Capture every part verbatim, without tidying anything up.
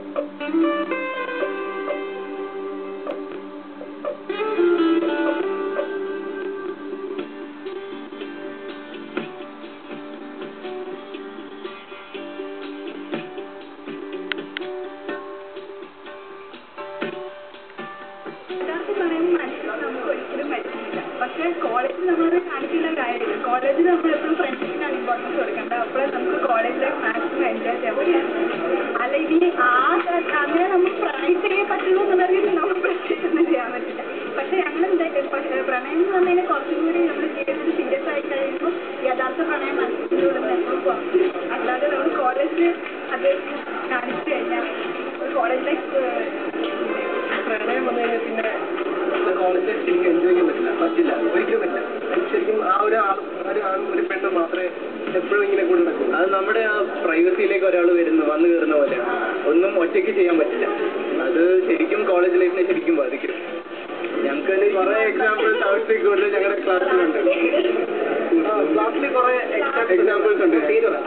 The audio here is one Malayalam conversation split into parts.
പക്ഷേ കോളേജിൽ നമ്മളത് കാണിക്കുന്ന കാര്യമില്ല. കോളേജിൽ നമ്മൾ എപ്പോഴും ഫ്രണ്ട്ഷിപ്പിനാണ് ഇമ്പോർട്ടൻസ് കൊടുക്കേണ്ടത്. അപ്പോഴേ നമുക്ക് കോളേജ് ലൈഫ് മാക്സിമം എൻജോയ് ചെയ്യാൻ പറ്റും. അല്ല ഇനി ആ അങ്ങനെ നമുക്ക് പ്രണയം ചെയ്യാൻ പറ്റുള്ളൂ എന്നുള്ള രീതിയിൽ നമുക്ക് പ്രത്യേകിച്ചൊന്നും ചെയ്യാൻ പറ്റില്ല. പക്ഷെ ഞങ്ങൾ എന്താ പ്രണയം എന്ന് പറഞ്ഞാൽ കുറച്ചും കൂടി നമ്മൾ ജീവിതത്തിൽ സീരിയസ് ആയി കഴിയുമ്പോൾ യഥാർത്ഥ പ്രണയം മനസ്സിലൂടെ എപ്പോഴും പോകും. അല്ലാതെ നമ്മൾ കോളേജിൽ അത് കാണിച്ചു കഴിഞ്ഞാൽ കോളേജ് ലൈഫ് പ്രണയം വന്നു കഴിഞ്ഞാൽ പിന്നെ കോളേജ് ലൈഫ് ശരിക്കും എൻജോയ് ചെയ്യാൻ പറ്റില്ല. പറ്റില്ല, ഒരിക്കലും പറ്റില്ല. ശരിക്കും ആ ഒരാൾ ഒരു ആളും ഒരു പെണ്ണും മാത്രമേ എപ്പോഴും ഇങ്ങനെ കൊണ്ട് നടക്കും. അത് നമ്മുടെ ആ പ്രൈവസിയിലേക്ക് ഒരാൾ വരുന്നു വന്നു കയറുന്ന പോലെ ഒന്നും ഒറ്റയ്ക്ക് ചെയ്യാൻ പറ്റില്ല. അത് ശരിക്കും കോളേജ് ലൈഫിനെ ശരിക്കും ബാധിക്കും. ഞങ്ങൾക്ക് തന്നെ കുറെ എക്സാമ്പിൾസ് ആവശ്യത്തേക്ക് കൂടുതൽ ഞങ്ങളുടെ ക്ലാസ്സിലുണ്ട്. ക്ലാസ്സിൽ കുറെ എക്സാമ്പിൾസ് ഉണ്ട്.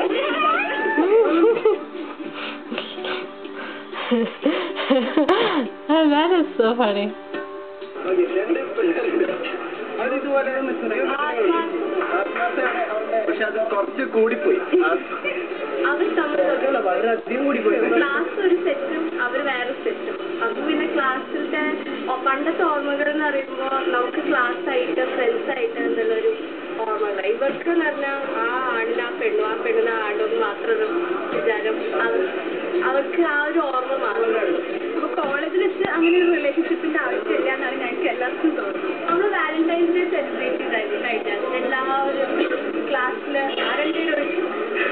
That is so funny. പക്ഷെ അത് കുറച്ച് കൂടിപ്പോയി. അവർ തമ്മിൽ വളരെയധികം കൂടിപ്പോയി. ക്ലാസ് ഒരു സെറ്റും അവർ വേറെ സെറ്റും. അപ്പൊ പിന്നെ ക്ലാസ്സിലത്തെ പണ്ടത്തെ ഓർമ്മകൾ എന്ന് പറയുമ്പോൾ നമുക്ക് ക്ലാസ് ആയിട്ട് ഫ്രണ്ട്സ് ആയിട്ട് എന്നുള്ളൊരു ഓർമ്മകൾ. ഇവർക്ക് എന്ന് പറഞ്ഞാൽ ആ ആണിന് ആ പെണ്ണും ആ പെണ്ണിന് ആണും മാത്രമൊരു വിചാരം. അവർക്ക് ആ ഒരു ഓർമ്മ മാത്രമേ. അപ്പൊ കോളേജിൽ വെച്ച് അങ്ങനെ ഒരു റിലേഷൻഷിപ്പിന്റെ ആവശ്യമില്ല എന്നാണ് ഞങ്ങൾക്ക് എല്ലാവർക്കും തോന്നുന്നത്. നമ്മൾ വാലന്റൈൻസ് ഡേ സെലിബ്രേറ്റ് ചെയ്തായിരുന്നു കഴിഞ്ഞാൽ എല്ലാവരും ക്ലാസ്സിൽ ആരെങ്കിലും ഒഴിച്ചു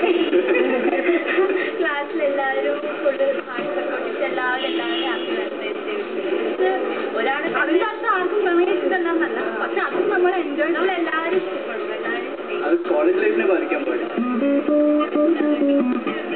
ക്ലാസ്സിലെല്ലാവരും ഫുള്ള് ഹാർട്ട്സൊക്കെ കൊണ്ടിട്ട് എല്ലാവരും എല്ലാവരും ഹാപ്പി വാലന്റൈൻസ് ഡേ വിളിച്ചു. ഒരാൾ അതിൻ്റെ അർത്ഥം ആർക്കും പ്രമേയിച്ചിട്ടല്ലെന്നല്ല. പക്ഷെ അതും നമ്മൾ എൻജോയ് നമ്മൾ എല്ലാവരും ഇഷ്ടപ്പെടും. എല്ലാവരും അത് കോളേജ് ലൈഫിനെ ബാധിക്കാൻ പാടില്ല.